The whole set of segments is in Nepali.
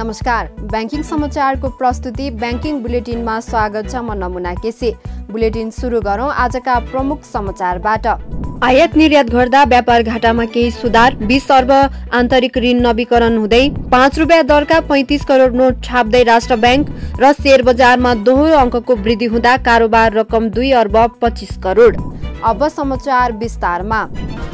नमस्कार, बैंकिङ समाचारको प्रस्तुति बैंकिङ बुलेटिनमा स्वागत छ। म नमुना केसी। बुलेटिन सुरु गरौं आजका प्रमुख समाचारबाट। आयात निर्यात गर्दा व्यापार घाटामा केही सुधार, 20 अर्ब आन्तरिक ऋण नवीकरण हुँदै, 5 रुपियाँ दरका 35 करोड नोट छाप्दै राष्ट्र बैंक र शेयर बजारमा दोहोरो अङ्कको वृद्धि हुँदा कारोबार रकम 2 अर्ब 25 करोड। अब समाचार विस्तारमा।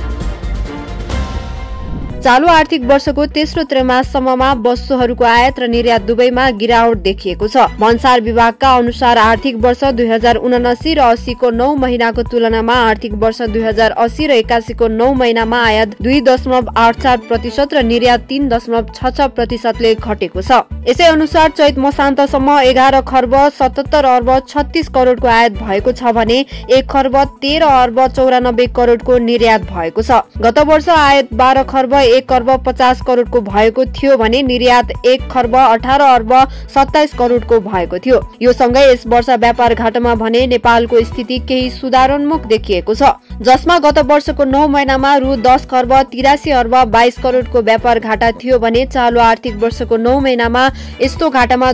चालू आर्थिक वर्षको तेस्रो त्रैमाससम्ममा वस्तुहरूको आयात र निर्यात दुवैमा गिरावट देखिएको छ। भन्सार विभागका अनुसार आर्थिक वर्ष 2079 र 80 को 9 महिनाको तुलनामा आर्थिक वर्ष 2080 र 81 को 9 महिनामा आयात 2.84% र निर्यात 3.66%ले घटेको छ। यसै अनुसार चैत मसान्तसम्म 11 खर्ब 77 अर्ब 36 करोडको आयात भएको छ भने 1 खर्ब 13 अर्ब 94 करोडको निर्यात भएको छ। गत वर्ष आयात 12 खर्ब 1 अर्ब 50 करोडको भएको थियो भने निर्यात 1 खर्ब 18 अर्ब 27 करोडको भएको थियो। यो सँगै यस वर्ष व्यापार घाटामा भने नेपालको स्थिति केही सुधारोन्मुख देखिएको छ, जसमा गत वर्षको 9 महिनामा रु 10 खर्ब 83 अर्ब 22 करोडको व्यापार घाटा थियो भने चालू आर्थिक वर्षको 9 महिनामा यस्तो घाटामा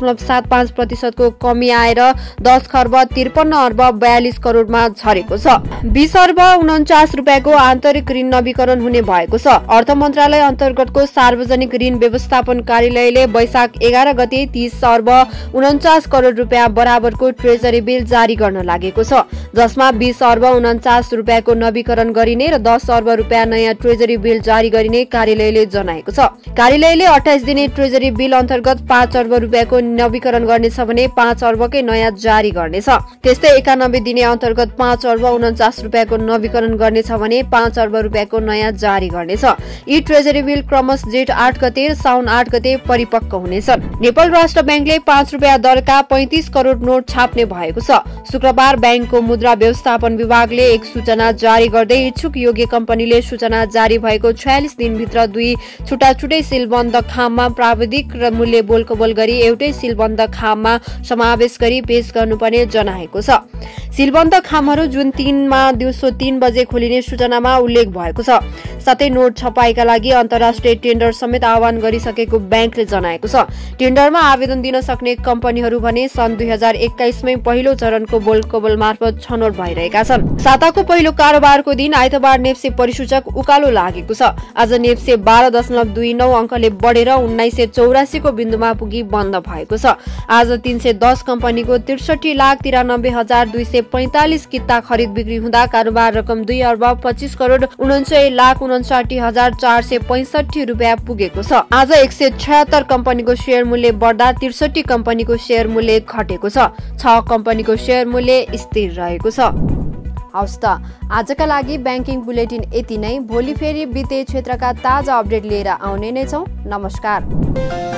2.75% को कमी आएर 10 खर्ब 53 अर्ब 42 करोडमा झरेको छ। 20 अर्ब 49 रुपियाँको आन्तरिक ऋण नवीकरण हुने भएको छ। अर्थ मन्त्रालय अन्तर्गतको सार्वजनिक ऋण व्यवस्थापन कार्यालयले वैशाख 11 गते 30 अर्ब 49 करोड रुपियाँ बराबरको ट्रेजरी बिल जारी गर्न लागेको छ, जसमा 20 अर्ब 49 रुपियाँको नवीकरण गरिने र 10 अर्ब रुपियाँ नयाँ ट्रेजरी बिल जारी गरिने कार्यालयले जनाएको छ। कार्यालयले 28 दिने ट्रेजरी बिल अन्तर्गत 5 अर्ब रुपियाँको नवीकरण गर्नेछ भने 5 अर्बकै नयाँ जारी गर्नेछ। त्यस्तै 91 दिने अन्तर्गत 5 अर्ब 49 रुपियाँको नवीकरण गर्नेछ भने 5 अर्ब रुपियाँको नयाँ जारी गर्नेछ। यी ट्रेजरी बिल क्रमश जेठ 8 गते र साउन 8 गते परिपक्व हुनेछन्। नेपाल राष्ट्र बैंकले 5 रुपियाँ दरका 35 करोड नोट छाप्ने भएको छ। शुक्रबार बैंकको मुद्रा व्यवस्थापन विभागले एक सूचना जारी गर्दै इच्छुक योग्य कम्पनीले सूचना जारी भएको 46 दिनभित्र 2 छुट्टा-छुट्टै सीलबन्द खाममा प्राविधिक र मूल्य बोलकबोल गरी एउटै सीलबन्द खाममा समावेश गरी पेश गर्नुपर्ने जनाएको छ। सीलबन्द खामहरू जुन 3 मा दिउँसो 3 बजे खोलिने सूचनामा उल्लेख भएको छ। साथै नोट छपाईका लागि अन्तर्राष्ट्रिय टेन्डर समेत आह्वान गरिसकेको बैंकले जनाएको छ। टेन्डरमा आवेदन दिन सक्ने कम्पनीहरू भने सन् 2021 मै पहिलो चरणको बोलकबोल मार्फत छनौट भइरहेका छन्। साताको पहिलो कारोबारको दिन आइतबार नेप्से परिसूचक उकालो लागेको छ। आज नेप्से 12.29 अङ्कले बढेर 1984 को बिन्दुमा पुगी बन्द भएको छ। आज 310 कम्पनीको 63,93,245 किता खरिद बिक्री हुँदा कारोबार रकम 2 अर्ब 25 करोड 99,59,465 रुपियाँ पुगेको छ। आज 176 कम्पनीको शेयर मूल्य बढ्दा 63 कम्पनीको शेयर मूल्य घटेको छ। 6 कम्पनीको शेयर मूल्य स्थिर रहेको छ। हवस् त, आजका लागि बैंकिङ बुलेटिन यति नै। भोलि फेरि वित्तीय क्षेत्रका ताजा अपडेट लिएर आउने नै छौं। नमस्कार।